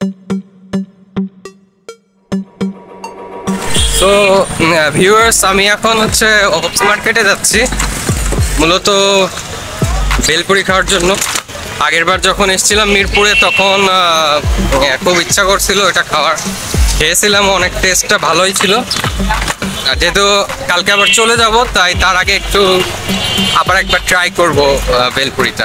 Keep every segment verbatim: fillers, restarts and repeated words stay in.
তো ভিউয়ার্স, আমি এখন হচ্ছে অপস মার্কেটে যাচ্ছি মূলত বেলপুরি খাওয়ার জন্য। আগের বার যখন এসেছিলাম মিরপুরে তখন খুব ইচ্ছা করছিল এটা খাওয়ার, খেয়েছিলাম, অনেক টেস্টটা ভালোই ছিল। যেহেতু কালকে আবার চলে যাব তাই তার আগে একটু আবার একবার ট্রাই করব বেলপুরিটা।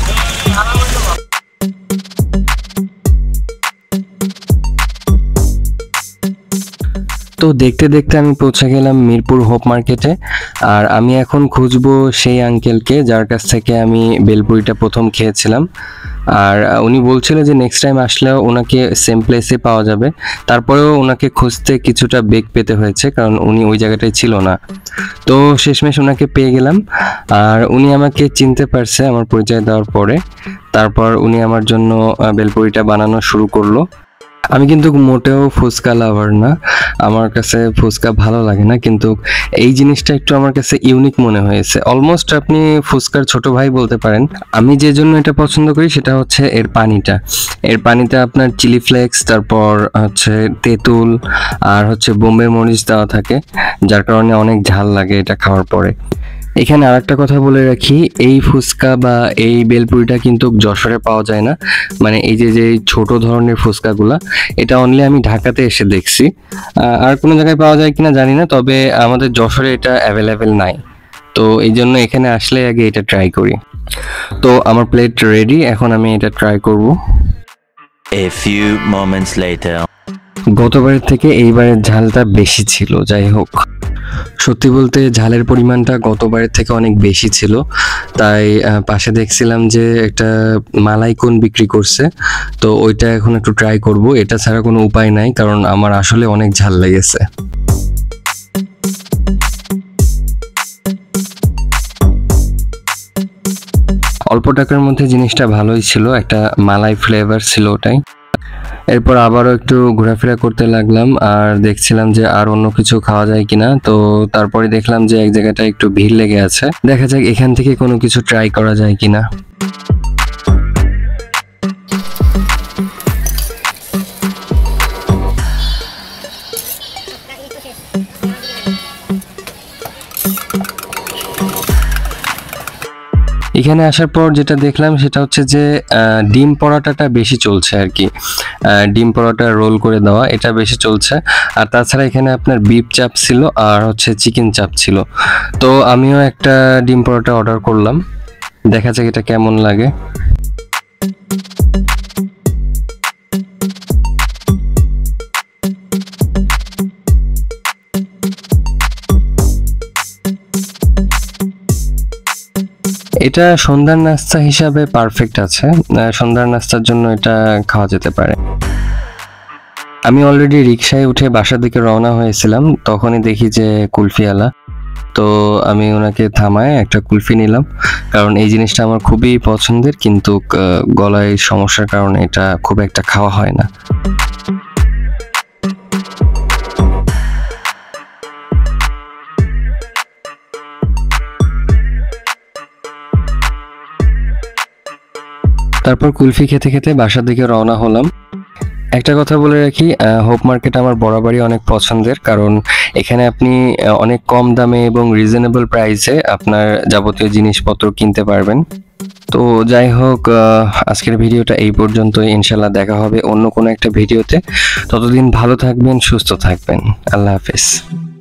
তো দেখতে দেখতে আমি পৌঁছে গেলাম মিরপুর হোপ মার্কেটে। আর আমি এখন খুঁজবো সেই আঙ্কেলকে যার কাছ থেকে আমি বেলপুরিটা প্রথম খেয়েছিলাম। আর উনি বলছিল যে নেক্সট টাইম আসলেও ওনাকে সেম প্লেসে পাওয়া যাবে। তারপরেও ওনাকে খুঁজতে কিছুটা বেগ পেতে হয়েছে কারণ উনি ওই জায়গাটায় ছিল না। তো শেষমেশ ওনাকে পেয়ে গেলাম আর উনি আমাকে চিনতে পারছে আমার পরিচয় দেওয়ার পরে। তারপর উনি আমার জন্য বেলপুরিটা বানানো শুরু করলো। আমি কিন্তু মোটেও ফুচকা লাভার না, আমার কাছে ফুচকা ভালো লাগে না, কিন্তু এই জিনিসটা একটু আমার কাছে ইউনিক মনে হয়েছে। অলমোস্ট আপনি ফুচকার ছোট ভাই বলতে পারেন। আমি যে জন্য এটা পছন্দ করি সেটা হচ্ছে এর পানিটা। এর পানিতে আপনার চিলি ফ্লেক্স, তারপর হচ্ছে তেঁতুল আর হচ্ছে বোম্বে মরিচ দেওয়া থাকে, যার কারণে অনেক ঝাল লাগে এটা খাওয়ার পরে। এখানে আরেকটা কথা বলে রাখি, এই ফুচকা বা এই বেলপুরিটা কিন্তু যশোরে পাওয়া যায় না। মানে এই যে যে ছোট ধরনের ফুচকাগুলা, এটা অনলি আমি ঢাকাতে এসে দেখছি, আর কোনো জায়গায় পাওয়া যায় কিনা জানি না, তবে আমাদের যশোরে এটা অ্যাভেলেবেল নাই। তো এই জন্য এখানে আসলে আগে এটা ট্রাই করি। তো আমার প্লেট রেডি, এখন আমি এটা ট্রাই করব। A few moments later. গতবারের থেকে এইবারের ঝালটা বেশি ছিল। যাই হোক, সত্যি বলতে ঝালের পরিমাণটা গতবারের থেকে অনেক বেশি ছিল। তাই পাশে দেখছিলাম যে একটা মালাই কোন বিক্রি করছে, তো ওইটা এখন একটু ট্রাই করব। এটা ছাড়া কোনো উপায় নাই কারণ আমার আসলে অনেক ঝাল লেগেছে। অল্প টাকার মধ্যে জিনিসটা ভালোই ছিল, একটা মালাই ফ্লেভার ছিল ওটাই। এরপর আবারও একটু ঘোরাফেরা করতে লাগলাম আর দেখছিলাম যে আর অন্য কিছু খাওয়া যায় কিনা। তো তারপরে দেখলাম যে এক জায়গাটা একটু ভিড় লেগে আছে, দেখা যাক এখান থেকে কোনো কিছু ট্রাই করা যায় কিনা। এখানে আসার পর যেটা দেখলাম সেটা হচ্ছে যে ডিম পরোটাটা বেশি চলছে আর কি। ডিম পরোটা রোল করে দেওয়া, এটা বেশি চলছে। আর তাছাড়া এখানে আপনার বিফ চাপ ছিল আর হচ্ছে চিকেন চাপ ছিল। তো আমিও একটা ডিম পরোটা অর্ডার করলাম, দেখা যাক এটা কেমন লাগে। এটা সন্ধ্যার নাস্তা হিসাবে পারফেক্ট আছে, সন্ধ্যার নাস্তার জন্য এটা খাওয়া যেতে পারে। আমি অলরেডি রিকশায় উঠে বাসার দিকে রওনা হয়েছিলাম, তখনই দেখি যে কুলফিওয়ালা। তো আমি ওনাকে থামায় একটা কুলফি নিলাম, কারণ এই জিনিসটা আমার খুবই পছন্দের, কিন্তু গলায় সমস্যার কারণে এটা খুব একটা খাওয়া হয় না। তারপর কুলফি খেতে খেতে বাসার দিকে রওনা হলাম। একটা কথা বলে রাখি, হোপ মার্কেট আমার বরাবরই অনেক পছন্দের, কারণ এখানে আপনি অনেক কম দামে এবং রিজনেবল প্রাইসে আপনার যাবতীয় জিনিসপত্র কিনতে পারবেন। তো যাই হোক, আজকের ভিডিওটা এই পর্যন্তই। ইনশাল্লাহ দেখা হবে অন্য কোনো একটা ভিডিওতে। ততদিন ভালো থাকবেন, সুস্থ থাকবেন। আল্লাহ হাফেজ।